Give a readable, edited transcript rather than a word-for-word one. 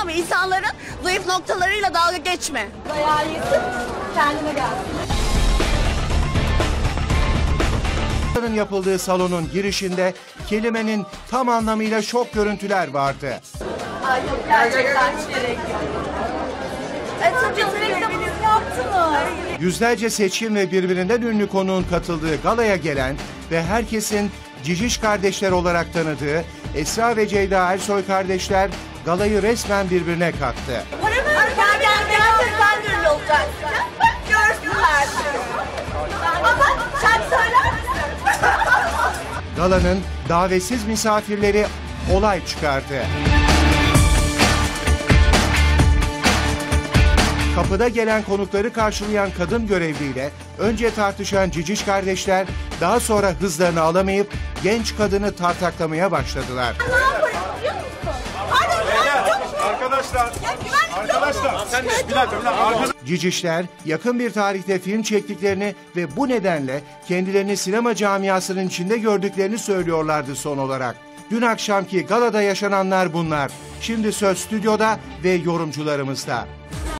ama insanların zayıf noktalarıyla dalga geçme. Bayağı iyisin. Kendine gel. Yapıldığı salonun girişinde kelimenin tam anlamıyla şok görüntüler vardı. Ay yok, gerçekten hiç gerek yok. Tabii reklamınızı yaptınız. Yüzlerce seçkin ve birbirinden ünlü konuğun katıldığı galaya gelen ve herkesin Ciciş kardeşler olarak tanıdığı Esra ve Ceyda Ersoy kardeşler galayı resmen birbirine kattı. Paramı gerçekten ünlü olacaksın. Görsünler. Ama sen söyler misin? Galanın davetsiz misafirleri olay çıkardı. Kapıda gelen konukları karşılayan kadın görevliyle önce tartışan Ciciş kardeşler daha sonra hızlarını alamayıp genç kadını tartaklamaya başladılar. Ne yaparım biliyor musun? Arkadaşlar, sen bir dakika. Cicişler yakın bir tarihte film çektiklerini ve bu nedenle kendilerini sinema camiasının içinde gördüklerini söylüyorlardı son olarak. Dün akşamki galada yaşananlar bunlar. Şimdi söz stüdyoda ve yorumcularımızda.